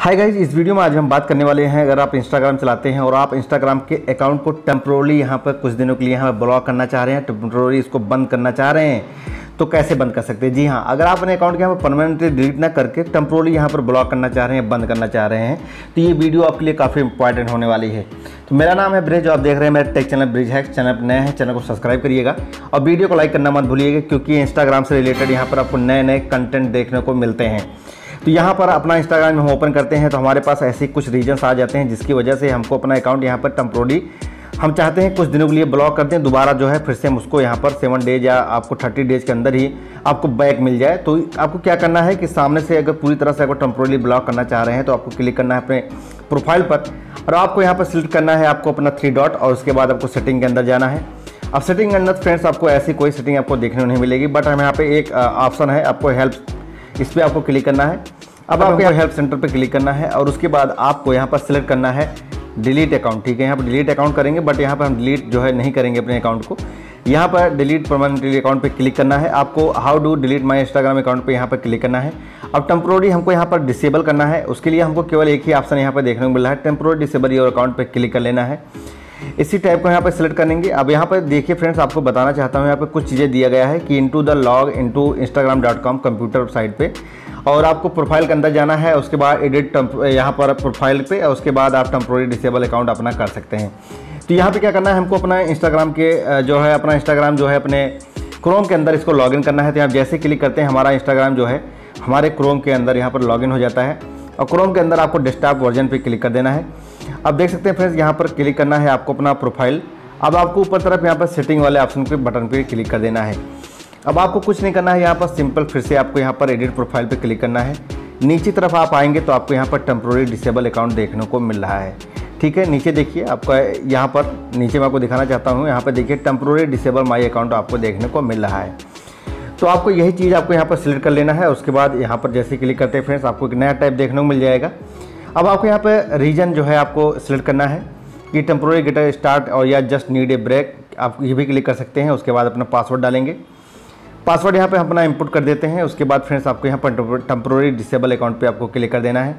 Hi guys, इस video में आज हम बात करने वाले हैं, अगर आप इंस्टाग्राम चलाते हैं और आप इंस्टाग्राम के अकाउंट को टेम्प्रोरली यहाँ पर कुछ दिनों के लिए यहाँ पर ब्लॉक करना चाह रहे हैं, टेम्प्रोरली इसको बंद करना चाह रहे हैं, तो कैसे बंद कर सकते हैं। जी हाँ, अगर आप अपने अकाउंट के यहाँ पर परमानेंटली डिलीट ना करके टेम्प्रोरली यहाँ पर ब्लॉक करना चाह रहे हैं, बंद करना चाह रहे हैं, तो ये वीडियो आपके लिए काफ़ी इंपॉर्टेंट होने वाली है। तो मेरा नाम है ब्रिज, आप देख रहे हैं मेरे tech channel Bridge Hacks. Channel पर नए हैं, चैनल को सब्सक्राइब करिएगा और वीडियो को लाइक करना मत भूलिएगा, क्योंकि इंस्टाग्राम से रिलेटेड यहाँ पर आपको नए नए कंटेंट देखने को मिलते हैं। तो यहाँ पर अपना इंस्टाग्राम हम ओपन करते हैं तो हमारे पास ऐसे कुछ रीजन्स आ जाते हैं, जिसकी वजह से हमको अपना अकाउंट यहाँ पर टेम्प्रोरली हम चाहते हैं कुछ दिनों के लिए ब्लॉक कर दें, दोबारा जो है फिर से हम उसको यहाँ पर 7 डेज या आपको 30 डेज के अंदर ही आपको बैक मिल जाए। तो आपको क्या करना है कि सामने से अगर पूरी तरह से अगर टेम्प्रोरली ब्लॉक करना चाह रहे हैं तो आपको क्लिक करना है अपने प्रोफाइल पर और आपको यहाँ पर सिलेक्ट करना है आपको अपना 3 डॉट और उसके बाद आपको सेटिंग के अंदर जाना है। अब सेटिंग के अंदर फ्रेंड्स आपको ऐसी कोई सेटिंग आपको देखने को नहीं मिलेगी, बट हम यहाँ पे एक ऑप्शन है आपको हेल्प, इस पर आपको क्लिक करना है। अब आपको यहाँ हेल्प सेंटर पे क्लिक करना है और उसके बाद आपको यहाँ पर सिलेक्ट करना है डिलीट अकाउंट। ठीक है, यहाँ पर डिलीट अकाउंट करेंगे, बट यहाँ पर हम डिलीट जो है नहीं करेंगे अपने अकाउंट को। यहाँ पर डिलीट परमानेंटली अकाउंट पे क्लिक करना है। आपको how do delete my Instagram account पे यहाँ पर क्लिक करना है। अब टेम्प्रोरली हमको यहाँ पर डिसेबल करना है, उसके लिए हमको केवल एक ही ऑप्शन यहाँ पर देखने को मिल रहा है, टेम्प्रोरली डिसेबल योर अकाउंट पे क्लिक कर लेना है। इसी टाइप को यहाँ पर सिलेक्ट करेंगे। अब यहाँ पर देखिए फ्रेंड्स, आपको बताना चाहता हूँ यहाँ पर कुछ चीज़ें दिया गया है कि into the log into instagram.com computer site पे, और आपको प्रोफाइल के अंदर जाना है, उसके बाद एडिट यहाँ पर प्रोफाइल पे, और उसके बाद आप टेम्प्रोरली डिसेबल अकाउंट अपना कर सकते हैं। तो यहाँ पे क्या करना है, हमको अपना इंस्टाग्राम के जो है अपना इंस्टाग्राम जो है अपने क्रोम के अंदर इसको लॉगिन करना है। तो आप जैसे क्लिक करते हैं हमारा इंस्टाग्राम जो है हमारे क्रोम के अंदर यहाँ पर लॉगिन हो जाता है और क्रोम के अंदर आपको डेस्कटॉप वर्जन पे क्लिक कर देना है। अब देख सकते हैं फ्रेंड्स, यहाँ पर क्लिक करना है आपको अपना प्रोफाइल। अब आपको ऊपर तरफ यहाँ पर सेटिंग वाले ऑप्शन पे बटन पे क्लिक कर देना है। अब आपको कुछ नहीं करना है, यहाँ पर सिंपल फिर से आपको यहाँ पर एडिट प्रोफाइल पे क्लिक करना है। नीचे तरफ आप आएंगे तो आपको यहाँ पर टेम्प्रोरली डिसेबल अकाउंट देखने को मिल रहा है। ठीक है, नीचे देखिए आपका यहाँ पर नीचे मैं आपको दिखाना चाहता हूँ, यहाँ पर देखिए टेम्प्रोरली डिसेबल माई अकाउंट आपको देखने को मिल रहा है। तो आपको यही चीज़ आपको यहाँ पर सिलेक्ट कर लेना है। उसके बाद यहाँ पर जैसे क्लिक करते हैं फ्रेंड्स, आपको एक नया टाइप देखने को मिल जाएगा। अब आपको यहाँ पर रीजन जो है आपको सिलेक्ट करना है कि टेम्प्रोरली गेट स्टार्ट और या जस्ट नीड ए ब्रेक, आप ये भी क्लिक कर सकते हैं। उसके बाद अपना पासवर्ड डालेंगे, पासवर्ड यहाँ पे अपना इंपुट कर देते हैं। उसके बाद फ्रेंड्स आपको यहाँ पर टेम्प्रोरली डिसेबल अकाउंट पे आपको क्लिक कर देना है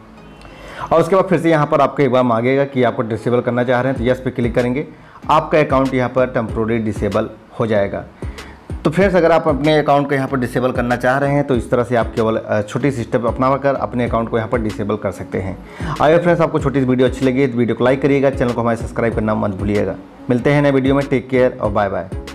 और उसके बाद फिर से यहाँ पर आपको एक बार मांगेगा कि आपको डिसेबल करना चाह रहे हैं, तो यस पे क्लिक करेंगे, आपका अकाउंट यहाँ पर टेम्प्रोरली डिसेबल हो जाएगा। तो फ्रेंड्स, अगर आप अपने अकाउंट को यहाँ पर डिसेबल करना चाह रहे हैं तो इस तरह से आप केवल छोटी सी स्टेप अपनाकर अपने अकाउंट को यहाँ पर डिसेबल कर सकते हैं। अगर फ्रेंड्स आपको छोटी सी वीडियो अच्छी लगी तो वीडियो को लाइक करिएगा, चैनल को हमारे सब्सक्राइब करना मत भूलिएगा। मिलते हैं नए वीडियो में, टेक केयर और बाय बाय।